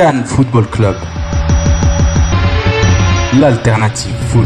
Cannes Football Club, l'alternative foot.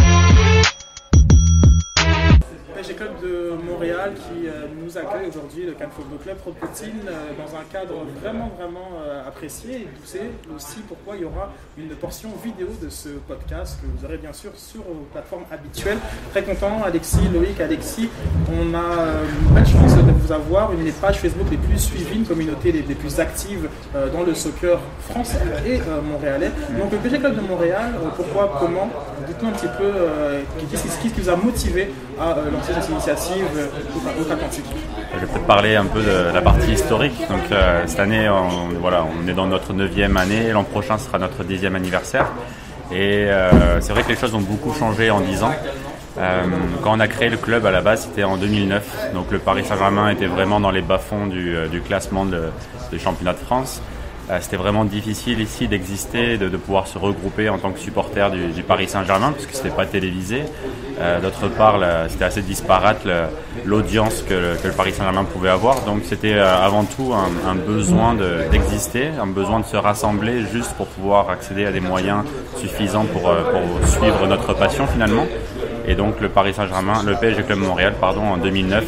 PSG Club de Montréal qui nous accueille aujourd'hui, le Cannes Football Club Ropoutine, dans un cadre vraiment apprécié. Et c'est aussi pourquoi il y aura une portion vidéo de ce podcast que vous aurez bien sûr sur vos plateformes habituelles. Très content, Alexis, on a une belle chance de vous avoir, une des pages Facebook les plus suivies, une communauté les plus actives dans le soccer français et montréalais. Donc le PSG Club de Montréal, pourquoi, comment, dites-nous un petit peu qu'est-ce qui vous a motivé à lancer cette initiative outre-Atlantique. Je vais peut-être parler un peu de la partie historique. Donc cette année, on est dans notre 9e année. L'an prochain sera notre 10e anniversaire. Et c'est vrai que les choses ont beaucoup changé en 10 ans. Quand on a créé le club à la base, c'était en 2009. Donc le Paris Saint-Germain était vraiment dans les bas-fonds du classement des championnats de France. C'était vraiment difficile ici d'exister, de pouvoir se regrouper en tant que supporter du Paris Saint-Germain, parce que c'était pas télévisé. D'autre part, c'était assez disparate l'audience que le Paris Saint-Germain pouvait avoir. Donc c'était avant tout un besoin d'exister, un besoin de se rassembler juste pour pouvoir accéder à des moyens suffisants pour suivre notre passion finalement. Et donc le PSG Club Montréal, en 2009,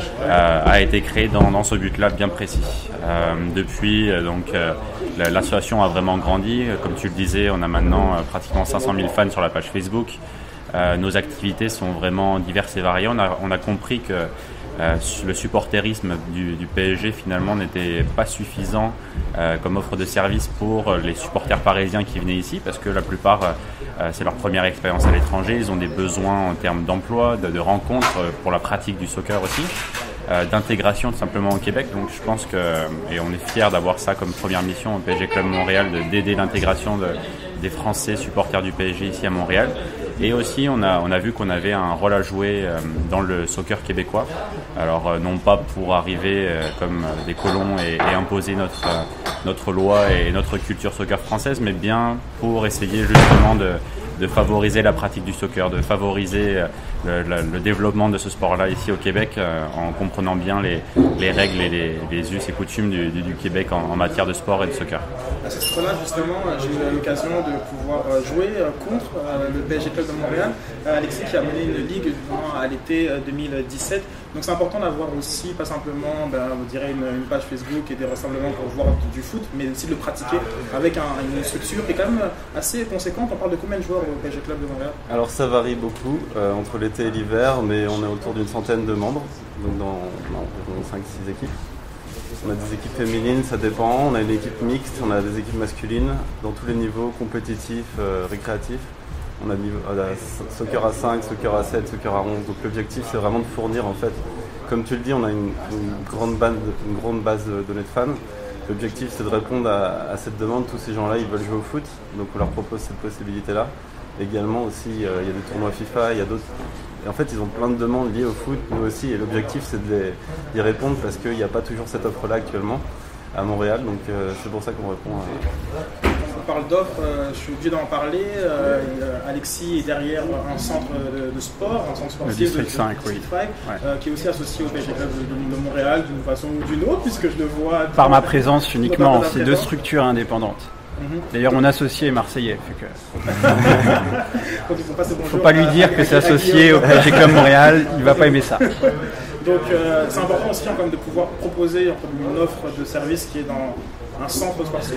a été créé dans ce but-là bien précis. Depuis, l'association a vraiment grandi. Comme tu le disais, on a maintenant pratiquement 500 000 fans sur la page Facebook. Nos activités sont vraiment diverses et variées. On a compris que le supporterisme du PSG finalement n'était pas suffisant comme offre de service pour les supporters parisiens qui venaient ici, parce que la plupart c'est leur première expérience à l'étranger, ils ont des besoins en termes d'emploi, de rencontres pour la pratique du soccer aussi, d'intégration tout simplement au Québec. Donc je pense et on est fiers d'avoir ça comme première mission au PSG Club Montréal, d'aider l'intégration des Français supporters du PSG ici à Montréal. Et aussi, on a vu qu'on avait un rôle à jouer dans le soccer québécois. Alors, non pas pour arriver comme des colons et imposer notre loi et notre culture soccer française, mais bien pour essayer justement de favoriser la pratique du soccer, de favoriser le développement de ce sport-là ici au Québec, en comprenant bien les règles et les us et coutumes du Québec en matière de sport et de soccer. À ce titre-là, justement, j'ai eu l'occasion de pouvoir jouer contre le PSG Club de Montréal. Alexis qui a mené une ligue à l'été 2017. Donc c'est important d'avoir aussi, pas simplement vous direz une page Facebook et des rassemblements pour voir du foot, mais aussi de le pratiquer avec une structure qui est quand même assez conséquente. On parle de combien de joueurs au PSG Club de Montréal? Alors ça varie beaucoup entre l'été et l'hiver, mais on est autour d'une centaine de membres, donc dans environ 5-6 équipes. On a des équipes féminines, ça dépend, on a une équipe mixte, on a des équipes masculines dans tous les niveaux, compétitifs, récréatifs. On a soccer à 5, soccer à 7, soccer à 11. Donc l'objectif c'est vraiment de fournir en fait, comme tu le dis, on a une grande base de données de fans. L'objectif c'est de répondre à cette demande. Tous ces gens-là ils veulent jouer au foot, donc on leur propose cette possibilité-là. Également aussi il y a des tournois FIFA, il y a d'autres. Et en fait ils ont plein de demandes liées au foot, nous aussi, et l'objectif c'est d'y répondre parce qu'il n'y a pas toujours cette offre-là actuellement à Montréal, donc c'est pour ça qu'on répond à... On parle d'offres, je suis obligé d'en parler. Alexis est derrière un centre de sport, un centre sportif, le District 5, qui est aussi associé au PSG Club de Montréal d'une façon ou d'une autre, puisque je le vois... Par ma présence uniquement, c'est deux structures indépendantes. D'ailleurs, mon associé est marseillais. Donc, il faut pas lui dire que c'est associé au PSG Club Montréal, il va pas aimer ça. Donc c'est important aussi quand même de pouvoir proposer une offre de service qui est dans un centre sportif.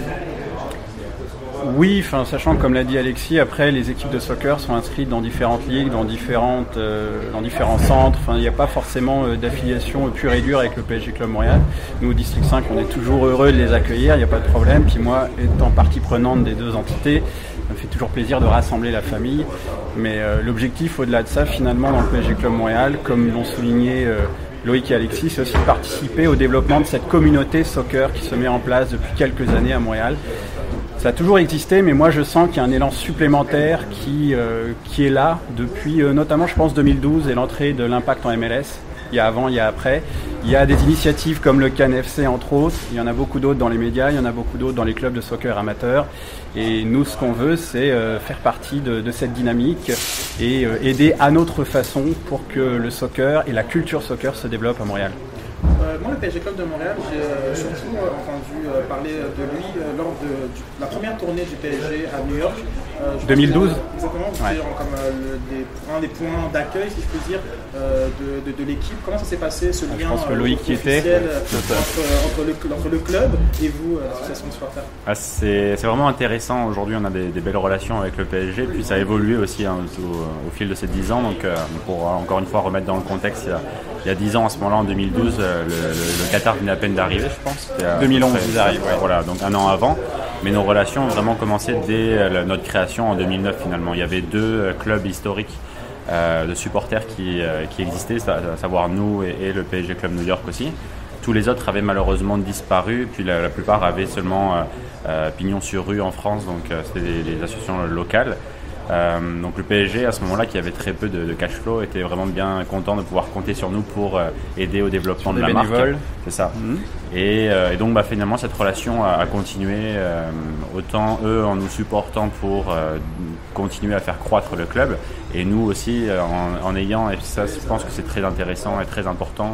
Oui, sachant que comme l'a dit Alexis, après les équipes de soccer sont inscrites dans différentes ligues, dans différents centres. Il n'y a pas forcément d'affiliation pure et dure avec le PSG Club Montréal. Nous au District 5, on est toujours heureux de les accueillir, il n'y a pas de problème. Puis moi, étant partie prenante des deux entités, ça me fait toujours plaisir de rassembler la famille. Mais l'objectif au-delà de ça, finalement, dans le PSG Club Montréal, comme l'ont souligné Loïc et Alexis, c'est aussi de participer au développement de cette communauté soccer qui se met en place depuis quelques années à Montréal. Ça a toujours existé, mais moi je sens qu'il y a un élan supplémentaire qui est là depuis notamment je pense 2012 et l'entrée de l'Impact en MLS. Il y a avant, il y a après. Il y a des initiatives comme le Cannes FC entre autres, il y en a beaucoup d'autres dans les médias, il y en a beaucoup d'autres dans les clubs de soccer amateurs. Et nous ce qu'on veut c'est faire partie de cette dynamique et aider à notre façon pour que le soccer et la culture soccer se développent à Montréal. Moi, le PSG Club de Montréal, j'ai surtout entendu parler de lui lors de la première tournée du PSG à New York. 2012. Exactement, vous étiez comme un des points d'accueil, si je peux dire, de l'équipe. Comment ça s'est passé, ce lien Je pense que Loïc qui était entre le club et vous, l'association de supporters? C'est vraiment intéressant. Aujourd'hui, on a des belles relations avec le PSG, puis ça a évolué aussi au fil de ces 10 ans. Donc, pour encore une fois remettre dans le contexte, il y a 10 ans, à ce moment-là, en 2012, le Qatar venait à peine d'arriver, je pense. 2011, ils arrivent. Ouais. Voilà, donc un an avant. Mais nos relations ont vraiment commencé dès notre création en 2009, finalement. Il y avait 2 clubs historiques de supporters qui existaient, à savoir nous et le PSG Club New York aussi. Tous les autres avaient malheureusement disparu, puis la plupart avaient seulement pignon sur rue en France, donc c'était des associations locales. Donc le PSG à ce moment-là, qui avait très peu de cash flow, était vraiment bien content de pouvoir compter sur nous pour aider au développement de la marque. C'est ça. Et donc finalement cette relation a continué, autant eux en nous supportant pour continuer à faire croître le club, et nous aussi en ayant, et ça je pense que c'est très intéressant et très important.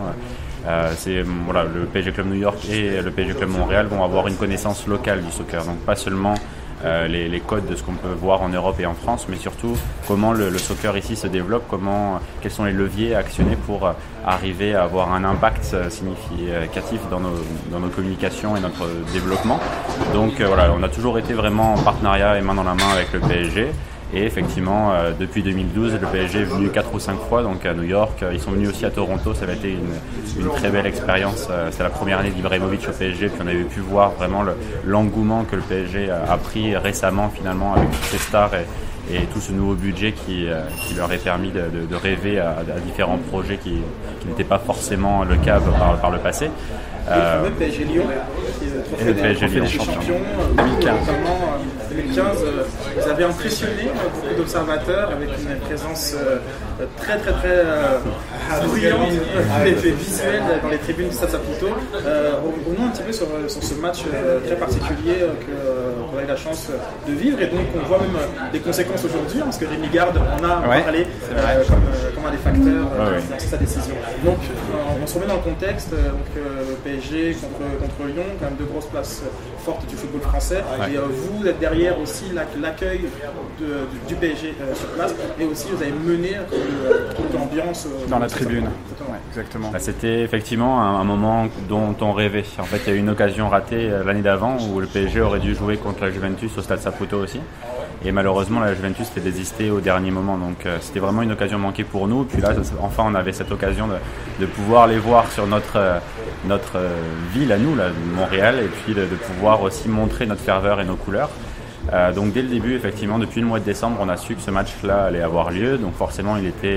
Le PSG Club New York et le PSG Club Montréal vont avoir une connaissance locale du soccer, donc pas seulement les codes de ce qu'on peut voir en Europe et en France, mais surtout comment le soccer ici se développe, quels sont les leviers à actionner pour arriver à avoir un impact significatif dans nos communications et notre développement. Donc on a toujours été vraiment en partenariat et main dans la main avec le PSG. Et effectivement, depuis 2012, le PSG est venu 4 ou 5 fois donc à New York. Ils sont venus aussi à Toronto, ça avait été une très belle expérience. C'était la première année d'Ibrahimovic au PSG, puis on avait pu voir vraiment l'engouement que le PSG a pris récemment finalement avec toutes ces stars et tout ce nouveau budget qui leur est permis de rêver à différents projets qui n'étaient pas forcément le cas par le passé. Le PSG Lyon, et le PSG Lyon champion 2015. Notamment 2015, vous avez impressionné beaucoup d'observateurs avec une présence très bruyante et visuelle dans les tribunes du Stade Saputo. Revenons un petit peu sur ce match très particulier qu'on a eu la chance de vivre, et donc on voit même des conséquences aujourd'hui, parce que Rémi Garde en a parlé comme un des facteurs dans sa décision. Donc on se remet dans le contexte, le PSG contre Lyon, quand même 2 grosses places fortes du football français, et vous êtes derrière aussi l'accueil du PSG sur place, et aussi vous avez mené toute l'ambiance dans la tribune. Exactement. C'était effectivement un moment dont on rêvait. En fait, il y a eu une occasion ratée l'année d'avant où le PSG aurait dû jouer contre la Juventus au Stade Saputo aussi. Et malheureusement, la Juventus s'était désistée au dernier moment. Donc c'était vraiment une occasion manquée pour nous. Puis là, enfin, on avait cette occasion de pouvoir les voir sur notre ville à nous, là, Montréal, et puis de pouvoir aussi montrer notre ferveur et nos couleurs. Donc dès le début, effectivement, depuis le mois de décembre, on a su que ce match-là allait avoir lieu. Donc forcément,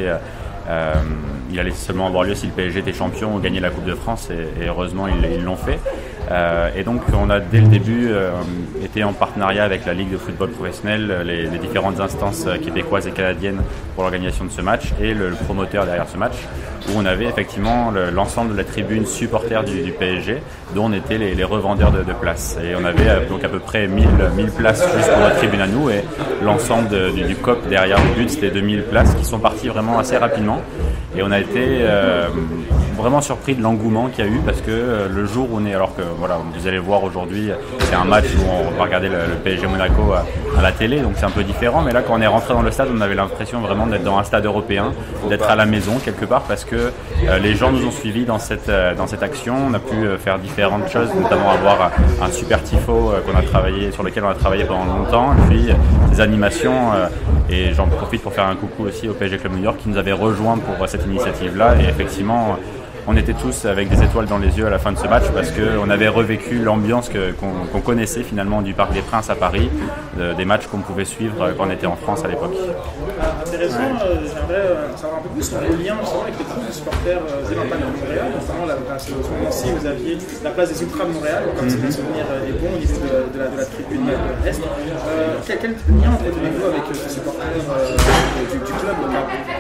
il allait seulement avoir lieu si le PSG était champion ou gagnait la Coupe de France, et heureusement ils l'ont fait. Et donc on a dès le début été en partenariat avec la Ligue de football professionnel, les différentes instances québécoises et canadiennes pour l'organisation de ce match, et le promoteur derrière ce match, où on avait effectivement l'ensemble de la tribune supporters du PSG, dont on était les revendeurs de places. Et on avait donc à peu près 1000 places juste pour notre tribune à nous, et l'ensemble du COP derrière le but, c'était 2000 places qui sont parties vraiment assez rapidement. Et on a été vraiment surpris de l'engouement qu'il y a eu, parce que le jour où on est, alors que voilà, vous allez voir aujourd'hui, c'est un match où on va regarder le PSG Monaco à la télé, donc c'est un peu différent, mais là quand on est rentré dans le stade, on avait l'impression vraiment d'être dans un stade européen, d'être à la maison quelque part, parce que les gens nous ont suivis dans cette action. On a pu faire différentes choses, notamment avoir un super tifo sur lequel on a travaillé pendant longtemps, et puis des animations, et j'en profite pour faire un coucou aussi au PSG Club New York qui nous avait rejoint pour cette initiative-là. Et effectivement, on était tous avec des étoiles dans les yeux à la fin de ce match, parce qu'on avait revécu l'ambiance qu'on connaissait finalement du Parc des Princes à Paris, des matchs qu'on pouvait suivre quand on était en France à l'époque. Intéressant, j'aimerais savoir un peu plus sur le lien avec les groupes de supporters de l'Impact de Montréal, notamment à ce moment-ci vous aviez la place des Ultras de Montréal, comme si le souvenir est bon au niveau de la tribune Est. Quel lien entretenez-vous avec ces supporters du club local?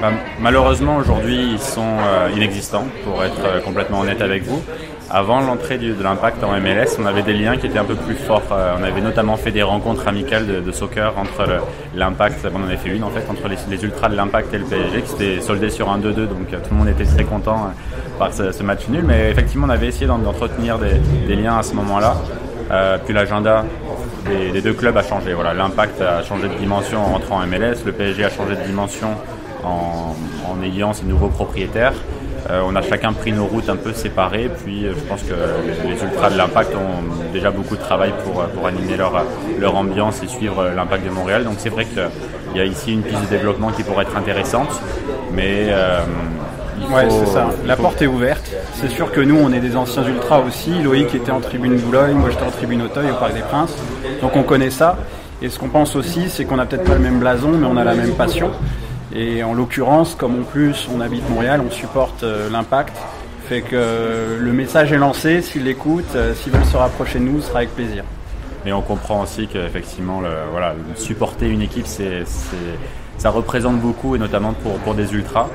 Malheureusement, aujourd'hui, ils sont inexistants, pour être complètement honnête avec vous. Avant l'entrée de l'Impact en MLS, on avait des liens qui étaient un peu plus forts. On avait notamment fait des rencontres amicales de soccer entre l'Impact, on en avait fait une en fait, entre les Ultras de l'Impact et le PSG, qui s'était soldé sur un 2-2, donc tout le monde était très content par ce match nul. Mais effectivement, on avait essayé d'entretenir des liens à ce moment-là. Puis l'agenda des deux clubs a changé. Voilà, l'Impact a changé de dimension en rentrant en MLS, le PSG a changé de dimension en ayant ses nouveaux propriétaires. On a chacun pris nos routes un peu séparées, puis je pense que les Ultras de l'Impact ont déjà beaucoup de travail pour animer leur ambiance et suivre l'Impact de Montréal. Donc c'est vrai qu'il y a ici une piste de développement qui pourrait être intéressante, mais ouais, c'est ça. La porte est ouverte. C'est sûr que nous, on est des anciens Ultras aussi. Loïc était en tribune Boulogne, moi j'étais en tribune Auteuil au Parc des Princes. Donc on connaît ça. Et ce qu'on pense aussi, c'est qu'on n'a peut-être pas le même blason, mais on a la même passion. Et en l'occurrence, comme en plus on habite Montréal, on supporte l'Impact. Fait que le message est lancé, s'ils l'écoutent, s'ils veulent se rapprocher de nous, ce sera avec plaisir. Et on comprend aussi qu'effectivement, supporter une équipe, ça représente beaucoup, et notamment pour des ultras.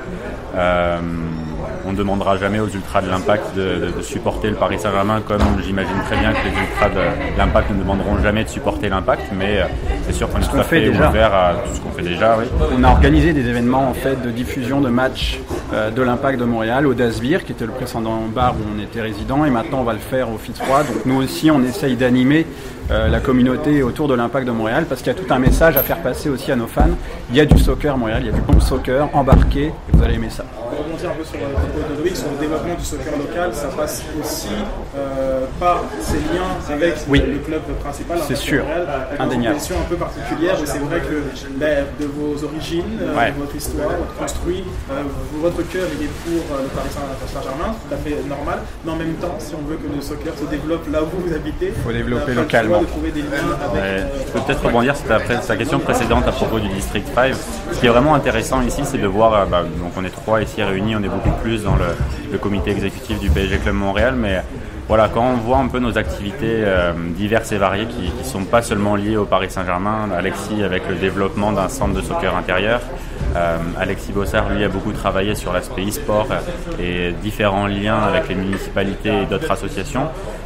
On ne demandera jamais aux ultras de l'Impact de supporter le Paris Saint-Germain, comme j'imagine très bien que les ultras de l'Impact ne demanderont jamais de supporter l'Impact, mais c'est sûr qu'on est tout à fait ouvert à tout ce qu'on fait déjà. Oui. On a organisé des événements en fait de diffusion de matchs de l'Impact de Montréal au Das Bier, qui était le précédent bar où on était résident, et maintenant on va le faire au Fitzroy. Donc nous aussi on essaye d'animer la communauté autour de l'Impact de Montréal, parce qu'il y a tout un message à faire passer aussi à nos fans. Il y a du soccer à Montréal, il y a du bon soccer, embarqué, et vous allez aimer ça. Pour rebondir un peu sur le propos de Loïc, sur le développement du soccer local, ça passe aussi par ces liens avec le club principal. C'est sûr, indéniable. Une position un peu particulière, où c'est vrai que de vos origines, de votre histoire, votre construit, votre cœur il est pour le Paris Saint-Germain, tout à fait normal, mais en même temps, si on veut que le soccer se développe là où vous habitez, il faut développer localement. De trouver des liens avec, je peux peut-être rebondir sur ta question précédente à propos du District 5. Ce qui est vraiment intéressant ici, c'est de voir, donc on est 3 ici réunis, on est beaucoup plus dans le comité exécutif du PSG Club Montréal, mais voilà, quand on voit un peu nos activités diverses et variées qui ne sont pas seulement liées au Paris Saint-Germain, Alexis avec le développement d'un centre de soccer intérieur, Alexis Bossard lui a beaucoup travaillé sur l'aspect e-sport et différents liens avec les municipalités et d'autres associations.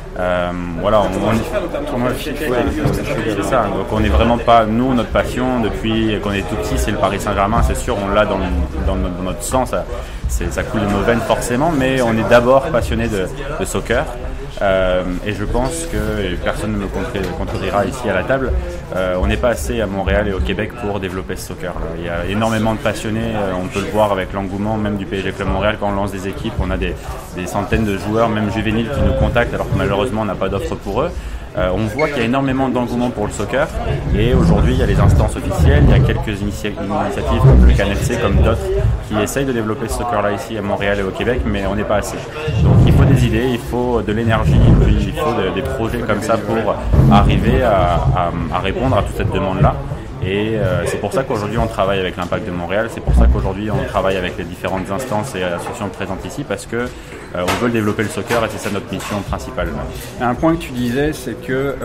C'est ça. Donc on n'est vraiment pas, nous, notre passion depuis qu'on est tout petit, c'est le Paris Saint-Germain, c'est sûr, on l'a dans notre sang, ça coule de nos veines forcément, mais on est d'abord passionné de soccer. Et je pense que personne ne me contredira ici à la table, on n'est pas assez à Montréal et au Québec pour développer ce soccer là. Il y a énormément de passionnés, on peut le voir avec l'engouement même du PSG Club Montréal. Quand on lance des équipes, on a des centaines de joueurs, même juvéniles, qui nous contactent alors que malheureusement on n'a pas d'offre pour eux. On voit qu'il y a énormément d'engouement pour le soccer, et aujourd'hui il y a les instances officielles, il y a quelques initiatives comme le CanFC, comme d'autres, qui essayent de développer ce soccer là ici à Montréal et au Québec, mais on n'est pas assez. Donc il faut des idées, il faut de l'énergie, puis il faut des projets comme ça pour arriver à répondre à toute cette demande là. Et c'est pour ça qu'aujourd'hui on travaille avec l'Impact de Montréal, c'est pour ça qu'aujourd'hui on travaille avec les différentes instances et associations présentes ici, parce que on veut développer le soccer et c'est ça notre mission principale. Un point que tu disais, c'est que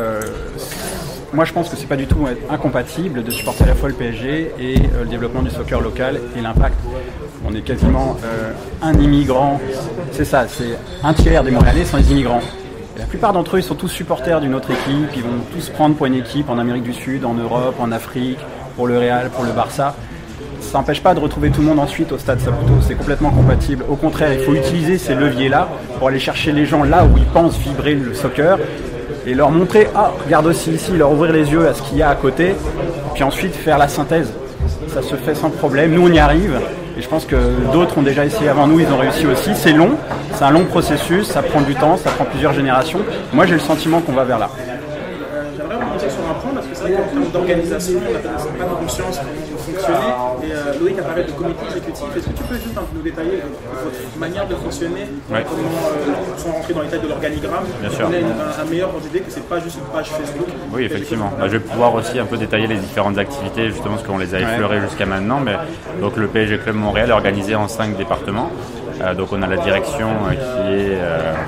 moi je pense que c'est pas du tout incompatible de supporter à la fois le PSG et le développement du soccer local et l'Impact. On est quasiment un immigrant, c'est ça, c'est un tiers des Montréalais sont des immigrants. La plupart d'entre eux, ils sont tous supporters d'une autre équipe, ils vont tous prendre pour une équipe en Amérique du Sud, en Europe, en Afrique, pour le Real, pour le Barça. Ça n'empêche pas de retrouver tout le monde ensuite au Stade Saputo, c'est complètement compatible. Au contraire, il faut utiliser ces leviers-là pour aller chercher les gens là où ils pensent vibrer le soccer et leur montrer, regarde aussi ici, leur ouvrir les yeux à ce qu'il y a à côté, et puis ensuite faire la synthèse. Ça se fait sans problème, nous on y arrive. Et je pense que d'autres ont déjà essayé avant nous, ils ont réussi aussi. C'est long, c'est un long processus, ça prend du temps, ça prend plusieurs générations. Moi j'ai le sentiment qu'on va vers là. J'aimerais remonter sur un point, parce que c'est vrai qu'en termes d'organisation, on n'a pas de conscience comment vous fonctionnez. Et Loïc a parlé de comité exécutif. Est-ce que tu peux juste nous détailler votre manière de fonctionner, comment sans rentrer dans les détails de l'organigramme, bien sûr. On a un meilleur idée que c'est pas juste une page Facebook. Oui, effectivement. Je vais pouvoir aussi un peu détailler les différentes activités, justement, parce qu'on les a effleurées jusqu'à maintenant. Mais donc le PSG Club Montréal est organisé en 5 départements. Donc on a la direction qui est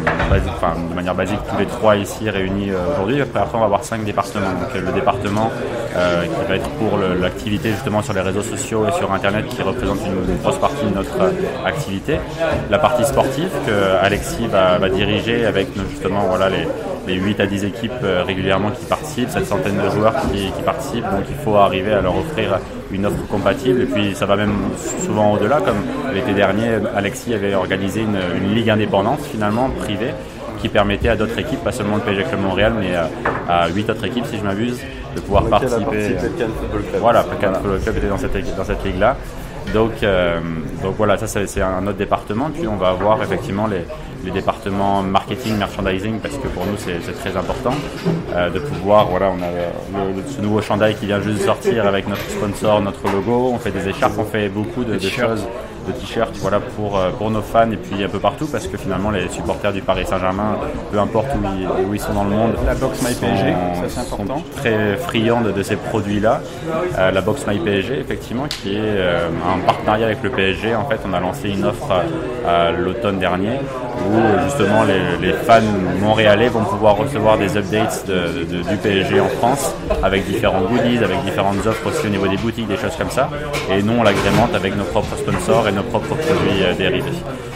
de manière basique tous les 3 ici réunis aujourd'hui. Après on va avoir 5 départements. Donc le département qui va être pour l'activité justement sur les réseaux sociaux et sur Internet qui représente une grosse partie de notre activité. La partie sportive que Alexis va diriger avec justement les 8 à 10 équipes régulièrement qui participent, cette centaine de joueurs qui participent. Donc il faut arriver à leur offrir une offre compatible et puis ça va même souvent au-delà, comme l'été dernier Alexis avait organisé une ligue indépendante finalement privée qui permettait à d'autres équipes, pas seulement le PSG Club Montréal mais à 8 autres équipes si je m'abuse, de pouvoir participer. Voilà, le Cannes Football Club était dans cette ligue-là. Donc voilà, ça c'est un autre département. Puis on va avoir effectivement les départements marketing, merchandising, parce que pour nous c'est très important de pouvoir, on a ce nouveau chandail qui vient juste de sortir avec notre sponsor, notre logo, on fait des écharpes, on fait beaucoup de choses, de t-shirts pour nos fans et puis un peu partout, parce que finalement les supporters du Paris Saint-Germain, peu importe où ils sont dans le monde, la box MyPSG, ça c'est important, sont très friands de ces produits-là. La box MyPSG effectivement qui est en partenariat avec le PSG. En fait on a lancé une offre à l'automne dernier où justement les fans montréalais vont pouvoir recevoir des updates du PSG en France avec différents goodies, avec différentes offres aussi au niveau des boutiques, des choses comme ça. Et nous on l'agrémente avec nos propres sponsors et nos propres produits dérivés.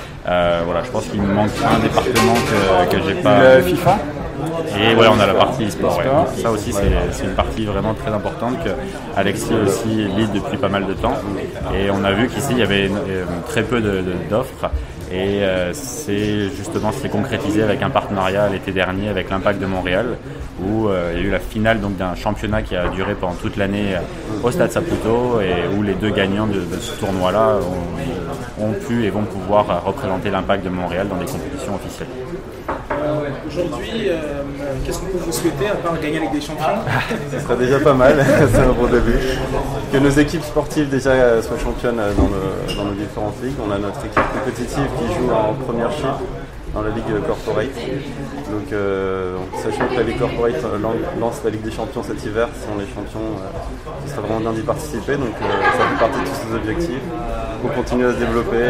Je pense qu'il me manque un département que j'ai pas. Le FIFA. Et on a la partie e-sport. Ouais. Ça aussi c'est une partie vraiment très importante que Alexis aussi lead depuis pas mal de temps. Et on a vu qu'ici il y avait très peu d'offres. Et c'est concrétisé avec un partenariat l'été dernier avec l'Impact de Montréal où il y a eu la finale d'un championnat qui a duré pendant toute l'année au Stade Saputo et où les 2 gagnants de ce tournoi-là ont pu et vont pouvoir représenter l'Impact de Montréal dans des compétitions officielles. Aujourd'hui, qu'est-ce qu'on peut vous souhaiter à part gagner avec des champions? Ce serait déjà pas mal, c'est un bon début. Que nos équipes sportives déjà soient championnes dans nos différentes ligues. On a notre équipe compétitive qui joue en première chip dans la Ligue Corporate. Donc sachant que la Ligue Corporate lance la Ligue des Champions cet hiver, si on est champion, ce serait vraiment bien d'y participer. Donc ça fait partie de tous ces objectifs. Il faut continuer à se développer,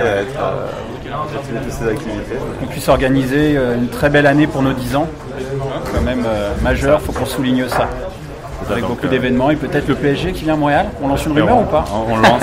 à continuer toutes ces activités. On puisse organiser une très belle année pour nos 10 ans, quand même majeur, il faut qu'on souligne ça. Avec beaucoup d'événements et peut-être le PSG qui vient à Montréal. On lance une rumeur ou pas? On lance.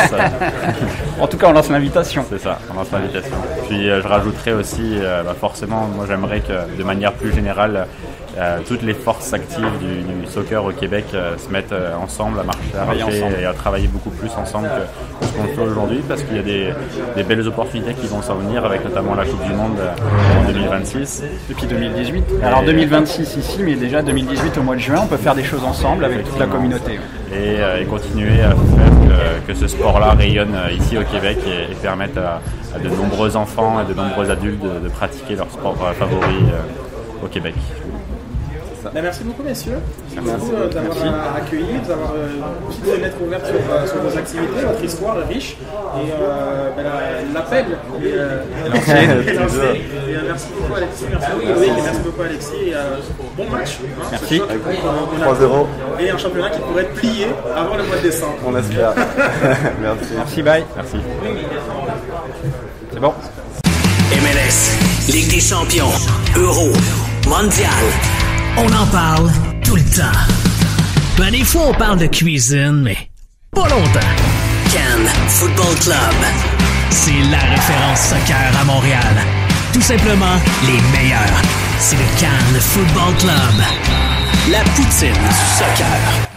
En tout cas, on lance l'invitation. C'est ça, on lance l'invitation. Puis je rajouterai aussi, forcément, moi j'aimerais que de manière plus générale, toutes les forces actives du soccer au Québec se mettent ensemble, à marcher et à travailler beaucoup plus ensemble que ce qu'on fait aujourd'hui, parce qu'il y a des belles opportunités qui vont s'en venir, avec notamment la Coupe du Monde en 2026. Depuis 2018. Alors 2026 ici, mais déjà 2018 au mois de juin, on peut faire des choses ensemble avec toute la communauté. Et continuer à faire que ce sport-là rayonne ici au Québec et permette à de nombreux enfants et de nombreux adultes de pratiquer leur sport favori au Québec. Merci beaucoup messieurs. Merci d'avoir accueilli, d'avoir une petite fenêtre ouverte sur vos activités, votre histoire est riche et l'appel est lancé. Et merci beaucoup Alexis, merci beaucoup Loïc et merci beaucoup Alexis. Et, bon match. Merci. 3-0. Et un championnat qui pourrait être plié avant le mois de décembre. On espère. Merci. Merci, bye. Merci. C'est bon. MLS, Ligue des Champions, Euro, Mondial. On en parle tout le temps. Des fois, on parle de cuisine, mais pas longtemps. Cannes Football Club. C'est la référence soccer à Montréal. Tout simplement les meilleurs. C'est le Cannes Football Club. La poutine du soccer.